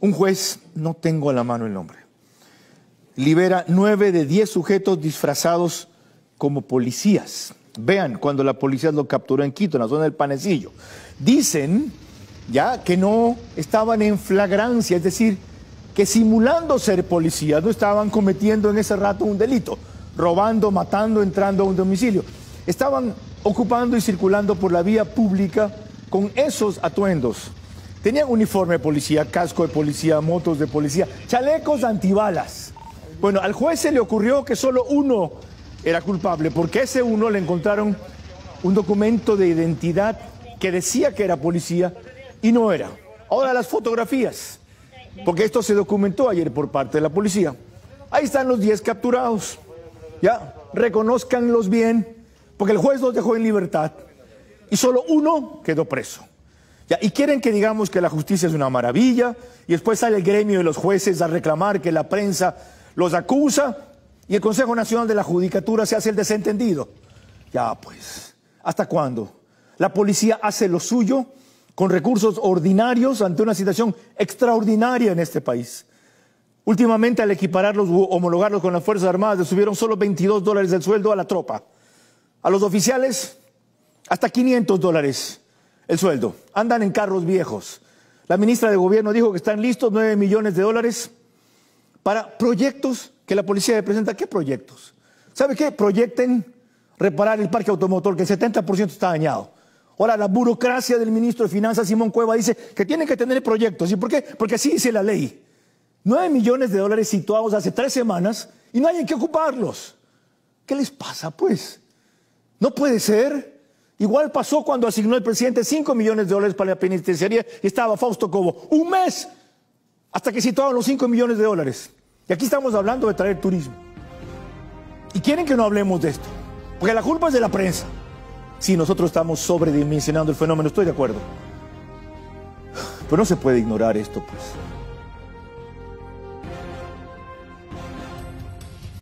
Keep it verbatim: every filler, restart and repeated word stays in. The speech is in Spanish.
Un juez, no tengo a la mano el nombre, libera nueve de diez sujetos disfrazados como policías. Vean, cuando la policía lo capturó en Quito, en la zona del Panecillo. Dicen ya que no estaban en flagrancia, es decir, que simulando ser policías no estaban cometiendo en ese rato un delito, robando, matando, entrando a un domicilio. Estaban ocupando y circulando por la vía pública con esos atuendos. Tenían uniforme de policía, casco de policía, motos de policía, chalecos antibalas. Bueno, al juez se le ocurrió que solo uno era culpable, porque ese uno le encontraron un documento de identidad que decía que era policía y no era. Ahora las fotografías, porque esto se documentó ayer por parte de la policía. Ahí están los diez capturados. Ya, reconózcanlos bien, porque el juez los dejó en libertad y solo uno quedó preso. Ya, y quieren que digamos que la justicia es una maravilla y después sale el gremio de los jueces a reclamar que la prensa los acusa y el Consejo Nacional de la Judicatura se hace el desentendido. Ya pues, ¿hasta cuándo? La policía hace lo suyo con recursos ordinarios ante una situación extraordinaria en este país. Últimamente, al equipararlos u homologarlos con las Fuerzas Armadas, le subieron solo veintidós dólares del sueldo a la tropa. A los oficiales, hasta quinientos dólares el sueldo. Andan en carros viejos. La ministra de Gobierno dijo que están listos nueve millones de dólares para proyectos que la policía le presenta. ¿Qué proyectos? ¿Sabe qué? Proyecten reparar el parque automotor, que el setenta por ciento está dañado. Ahora, la burocracia del ministro de Finanzas, Simón Cueva, dice que tienen que tener proyectos. ¿Y por qué? Porque así dice la ley. Nueve millones de dólares situados hace tres semanas y no hay en qué ocuparlos. ¿Qué les pasa, pues? No puede ser. Igual pasó cuando asignó el presidente cinco millones de dólares para la penitenciaría y estaba Fausto Cobo. Un mes hasta que situaban los cinco millones de dólares. Y aquí estamos hablando de traer turismo. Y quieren que no hablemos de esto, porque la culpa es de la prensa. Sí, nosotros estamos sobredimensionando el fenómeno, estoy de acuerdo. Pero no se puede ignorar esto, pues.